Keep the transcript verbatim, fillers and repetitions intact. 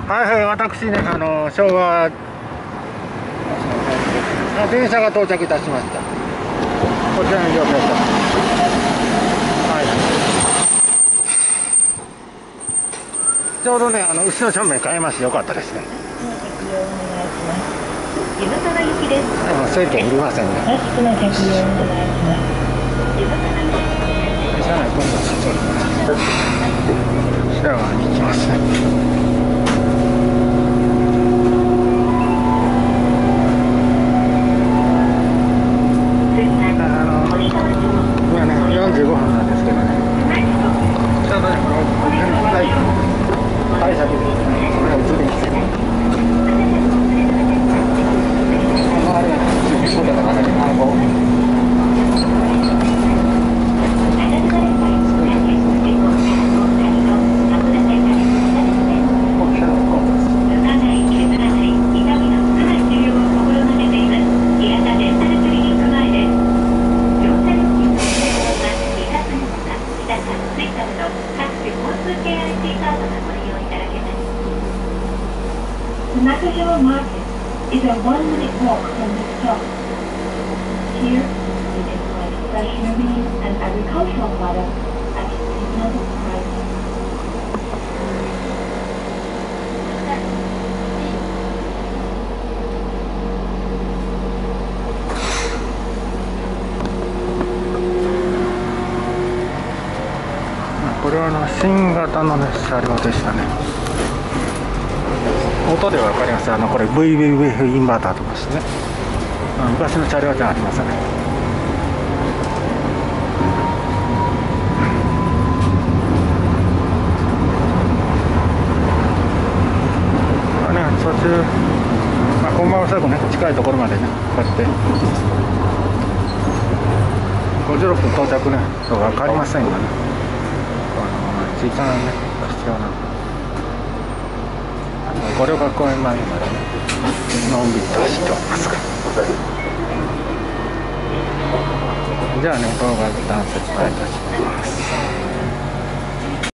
はいはい、私ね、あの昭和、あ、電車が到着いたしました。こちらの状況です。はい。ちょうどね、あの後ろ正面変えます。よかったですね。 地元の雪です。 でも席いりませんね。 マスクの着用をお願いします。 車内今度はシャワーに行きますね。よんじゅうごふんなんですけどね。ちょうどね、このはい、先ですね。これは映りますよ。周りは外の方に番号。 The Nakajima Market is a one-minute walk from the stop. Here, you can find fresh marine and agricultural products at reasonable prices. これはあの新型の、ね、車両でしたね。音でわかります。あのこれ ブイブイブイエフ インバーターとかですね。昔の車両じゃありませんね。まあね、途中、まあ、本番は最後ね、近いところまでね、こうやってごじゅうろっぷん到着ね、そう分かりませんがね、あの時間ね、必要なの。五稜郭公園前までね、のんびりと走っておりますが。じゃあね、動画一旦切断いたします。